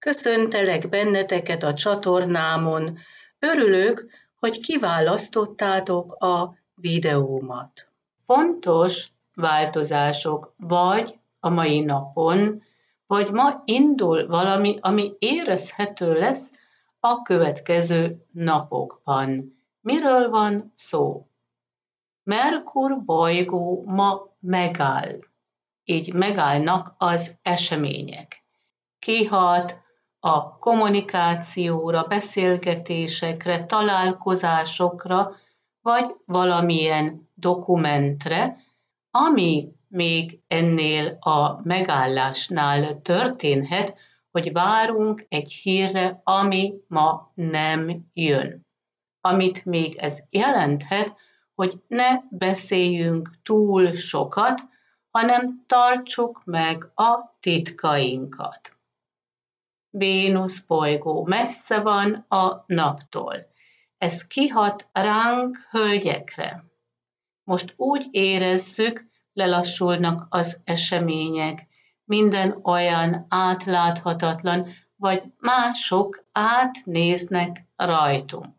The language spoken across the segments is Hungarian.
Köszöntelek benneteket a csatornámon. Örülök, hogy kiválasztottátok a videómat. Fontos változások vagy a mai napon, vagy ma indul valami, ami érezhető lesz a következő napokban. Miről van szó? Merkur bolygó ma megáll. Így megállnak az események. Kihat a kommunikációra, beszélgetésekre, találkozásokra, vagy valamilyen dokumentre, ami még ennél a megállásnál történhet, hogy várunk egy hírre, ami ma nem jön. Amit még ez jelenthet, hogy ne beszéljünk túl sokat, hanem tartsuk meg a titkainkat. Vénusz bolygó messze van a naptól. Ez kihat ránk, hölgyekre. Most úgy érezzük, lelassulnak az események, minden olyan átláthatatlan, vagy mások átnéznek rajtunk.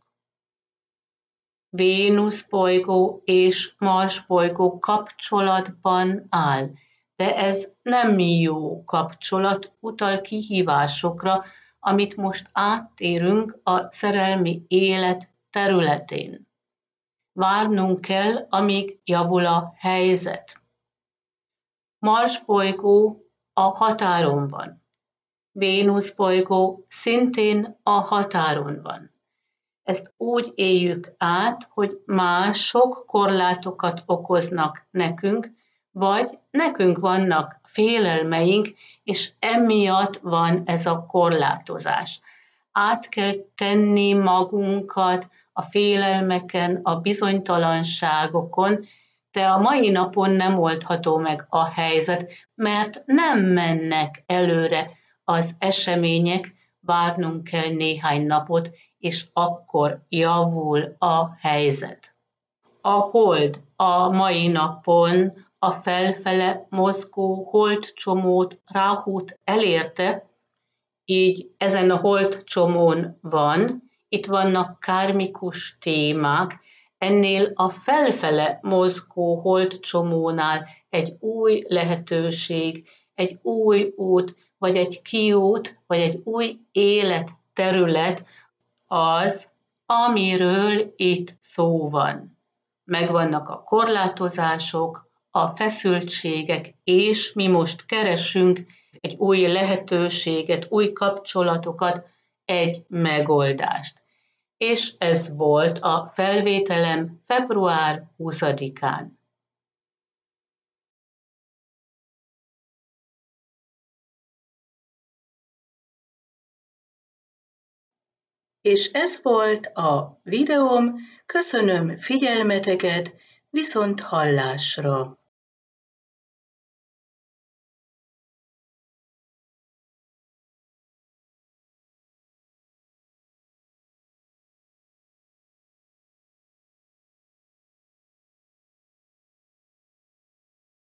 Vénusz bolygó és Mars bolygó kapcsolatban áll, de ez nem jó kapcsolat, utal kihívásokra, amit most áttérünk a szerelmi élet területén. Várnunk kell, amíg javul a helyzet. Mars bolygó a határon van. Vénusz bolygó szintén a határon van. Ezt úgy éljük át, hogy mások korlátokat okoznak nekünk, vagy nekünk vannak félelmeink, és emiatt van ez a korlátozás. Át kell tenni magunkat a félelmeken, a bizonytalanságokon, de a mai napon nem oldható meg a helyzet, mert nem mennek előre az események, várnunk kell néhány napot, és akkor javul a helyzet. A hold a mai napon a felfele mozgó holdcsomót, Ráhút elérte, így ezen a holdcsomón van, itt vannak kármikus témák, ennél a felfele mozgó holdcsomónál egy új lehetőség, egy új út, vagy egy kiút, vagy egy új életterület az, amiről itt szó van. Megvannak a korlátozások, a feszültségek, és mi most keresünk egy új lehetőséget, új kapcsolatokat, egy megoldást. És ez volt a felvételem február 20-án. És ez volt a videóm, köszönöm figyelmeteket, viszont hallásra!